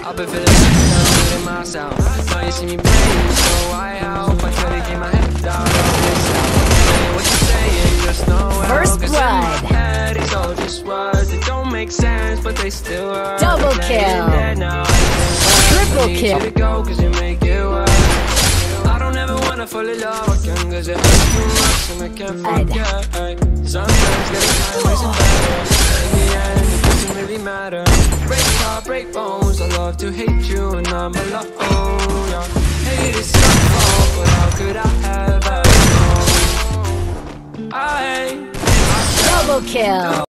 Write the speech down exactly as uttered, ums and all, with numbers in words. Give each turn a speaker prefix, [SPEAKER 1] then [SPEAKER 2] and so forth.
[SPEAKER 1] I've been feeling like I'm my sound. Now you see me playing, so I help. I try to keep my head down. What you saying, just know how.
[SPEAKER 2] First blood.
[SPEAKER 1] It's all just words that don't make sense, but they still hurt.
[SPEAKER 2] Double kill. Triple kill.
[SPEAKER 1] You to go cause you make it work. I don't ever wanna fall in love again, cause it hurts too much and I can't forget. Sometimes getting time isn't better. In the end, it doesn't really matter. Break heart, break bones. I love to hate you and I'm alone. Yeah. Hate is your fault, but how could I ever know? I, I
[SPEAKER 2] Double kill.